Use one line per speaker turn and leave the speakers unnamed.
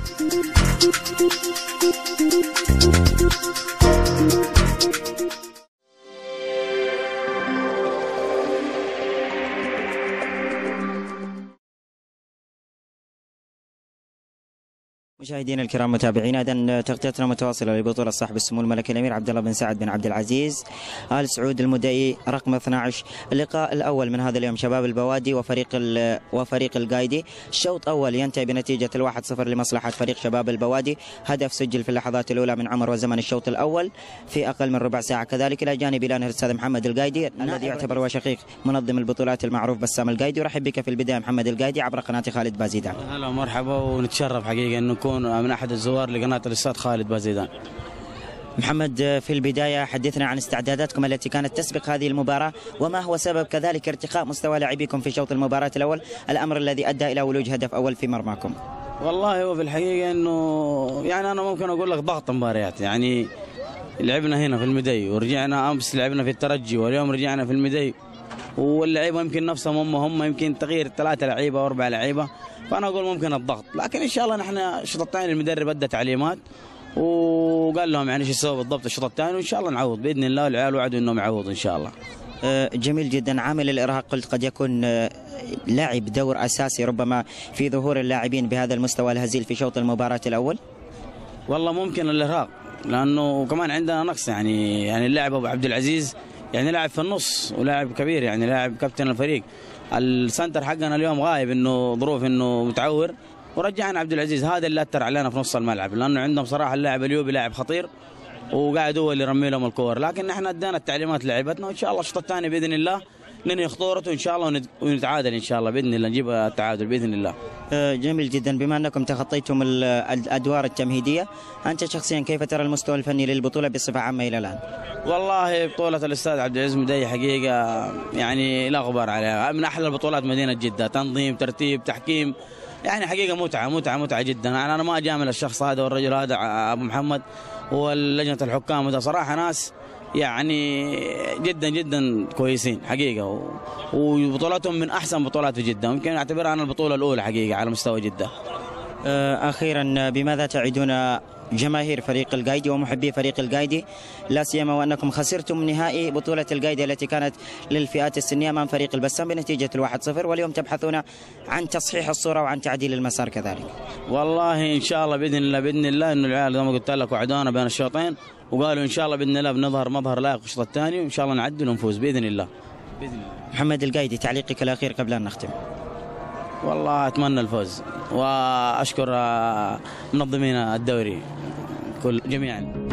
مشاهدينا الكرام متابعينا، إذن تغطيتنا متواصلة لبطولة صاحب السمو الملكي الأمير عبد الله بن سعد بن عبد العزيز آل سعود المدعي رقم 12. اللقاء الأول من هذا اليوم شباب البوادي وفريق القايدي. الشوط أول ينتهي بنتيجة 1-0 لمصلحة فريق شباب البوادي. هدف سجل في اللحظات الأولى من عمر وزمن الشوط الأول في أقل من ربع ساعة. كذلك إلى جانب الأنهر الأستاذ محمد القايدي الذي يعتبر هو شقيق منظم البطولات المعروف بسام القايدي. ورحب بك في البداية محمد القايدي عبر قناة خالد بازيدان.
هلا ومرحبا، ونتشرف حقيقة أنه نكون من أحد الزوار لقناة الأستاذ خالد بازيدان.
محمد، في البداية حدثنا عن استعداداتكم التي كانت تسبق هذه المباراة، وما هو سبب كذلك ارتقاء مستوى لاعبيكم في شوط المباراة الأول، الأمر الذي أدى إلى ولوج هدف أول في مرماكم.
والله هو في الحقيقة أنه يعني أنا ممكن أقول لك ضغط مباريات. يعني لعبنا هنا في المدي، ورجعنا أمس لعبنا في الترجي، واليوم رجعنا في المدي، واللعيبة يمكن نفسهم هم يمكن تغيير 3 لعيبة و4 لعيبة. فأنا أقول ممكن الضغط، لكن إن شاء الله نحن الشوط الثاني المدرب أدى تعليمات وقال لهم يعني ايش يسوي بالضبط الشوط الثاني، وإن شاء الله نعوض بإذن الله. العيال وعدوا إنهم يعوضوا إن شاء الله.
جميل جدا. عامل الإرهاق قلت قد يكون لاعب دور أساسي ربما في ظهور اللاعبين بهذا المستوى الهزيل في شوط المباراة الأول.
والله ممكن الإرهاق، لأنه كمان عندنا نقص. يعني اللاعب أبو عبد العزيز يعني لاعب في النص ولاعب كبير، يعني لاعب كابتن الفريق. السنتر حقنا اليوم غايب، انه ظروف انه متعور، ورجعنا عبد العزيز. هذا اللي اثر علينا في نص الملعب، لانه عندهم صراحه اللاعب اليوبي لاعب خطير، وقاعد هو اللي يرمي لهم الكور. لكن احنا ادينا التعليمات لعيبتنا، وان شاء الله الشوط الثاني باذن الله ننهي خطورته ان شاء الله ونتعادل ان شاء الله باذن الله، نجيب التعادل باذن الله.
جميل جدا. بما انكم تخطيتم الادوار التمهيديه، انت شخصيا كيف ترى المستوى الفني للبطوله بصفه عامه الى الان؟
والله بطوله الاستاذ عبد العزيز مدي حقيقه يعني لا غبار عليها، من احلى البطولات مدينه جده، تنظيم ترتيب تحكيم، يعني حقيقه متعه جدا. يعني انا ما اجامل الشخص هذا والرجل هذا ابو محمد ولجنه الحكام، وده صراحه ناس يعني جدا جدا كويسين حقيقه، وبطولاتهم من احسن بطولات في جده، ممكن اعتبرها انا البطوله الاولى حقيقه على مستوى جده.
اخيرا، بماذا تعدون جماهير فريق القايدي ومحبي فريق القايدي، لا سيما وانكم خسرتم نهائي بطوله القايدي التي كانت للفئات السنيه امام فريق البسام بنتيجه 1-0، واليوم تبحثون عن تصحيح الصوره وعن تعديل المسار كذلك؟
والله ان شاء الله باذن الله انه العيال زي ما قلت لك وعدونا بين الشوطين، وقالوا ان شاء الله باذن الله بنظهر مظهر لائق في الشوط الثاني، وان شاء الله نعدل ونفوز باذن الله.
محمد القايدي، تعليقك الاخير قبل ان نختم.
والله اتمنى الفوز، واشكر منظمين الدوري جميعا.